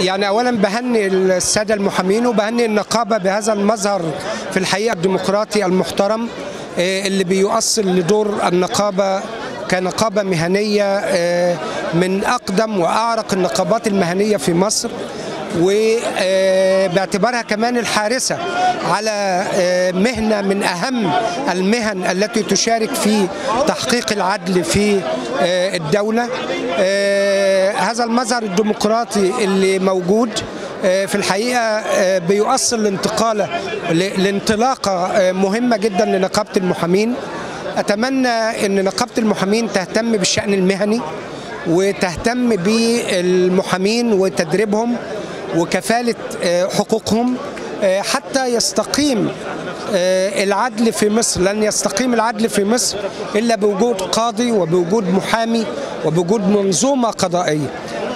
يعني أولا بهني السادة المحامين وبهني النقابة بهذا المظهر في الحقيقة الديمقراطي المحترم اللي بيؤصل لدور النقابة كنقابة مهنية من أقدم وأعرق النقابات المهنية في مصر، وباعتبارها كمان الحارسة على مهنة من أهم المهن التي تشارك في تحقيق العدل في الدولة. هذا المظهر الديمقراطي اللي موجود في الحقيقة بيؤصل لانطلاقة مهمة جدا لنقابة المحامين. أتمنى أن نقابة المحامين تهتم بالشأن المهني وتهتم بالمحامين وتدريبهم وكفالة حقوقهم حتى يستقيم العدل في مصر. لن يستقيم العدل في مصر إلا بوجود قاضي وبوجود محامي وبوجود منظومة قضائية.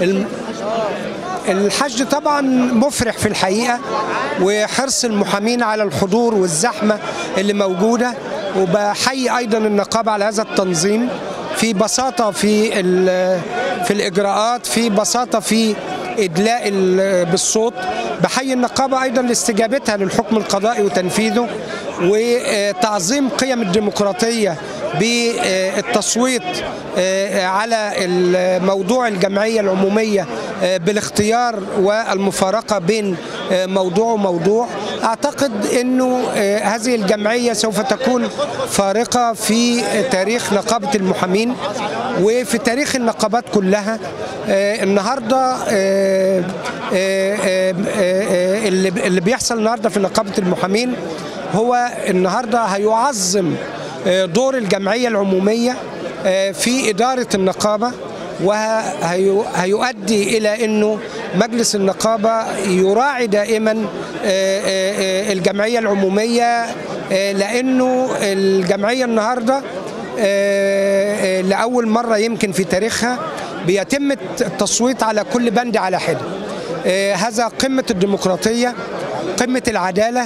الحشد طبعا مفرح في الحقيقة، وحرص المحامين على الحضور والزحمة اللي موجودة، وبحيي أيضا النقابة على هذا التنظيم في بساطة في الإجراءات، في بساطة في إدلاء بالصوت. بحيي النقابة أيضا لاستجابتها للحكم القضائي وتنفيذه، وتعظيم قيم الديمقراطية بالتصويت على موضوع الجمعية العمومية بالاختيار والمفارقة بين موضوع وموضوع. أعتقد أنه هذه الجمعية سوف تكون فارقة في تاريخ نقابة المحامين وفي تاريخ النقابات كلها. النهاردة اللي بيحصل النهاردة في نقابة المحامين هو النهاردة هيعظم دور الجمعية العمومية في إدارة النقابة، وهيؤدي إلى أنه مجلس النقابة يراعي دائما الجمعية العمومية، لأنه الجمعية النهاردة لأول مرة يمكن في تاريخها بيتم التصويت على كل بند على حدة. هذا قمة الديمقراطية، قمة العدالة،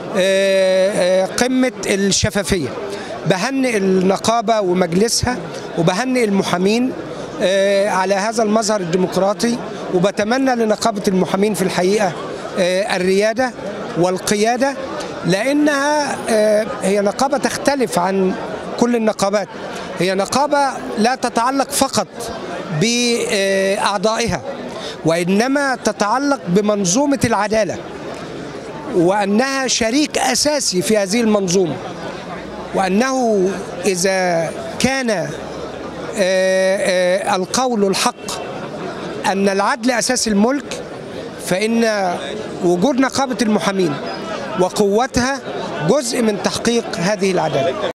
قمة الشفافية. بهنئ النقابة ومجلسها وبهنئ المحامين على هذا المظهر الديمقراطي، وبتمنى لنقابة المحامين في الحقيقة الريادة والقيادة، لأنها هي نقابة تختلف عن كل النقابات. هي نقابة لا تتعلق فقط بأعضائها، وإنما تتعلق بمنظومة العدالة، وأنها شريك أساسي في هذه المنظومة، وأنه إذا كان القول الحق أن العدل أساس الملك، فإن وجود نقابة المحامين وقوتها جزء من تحقيق هذه العدالة.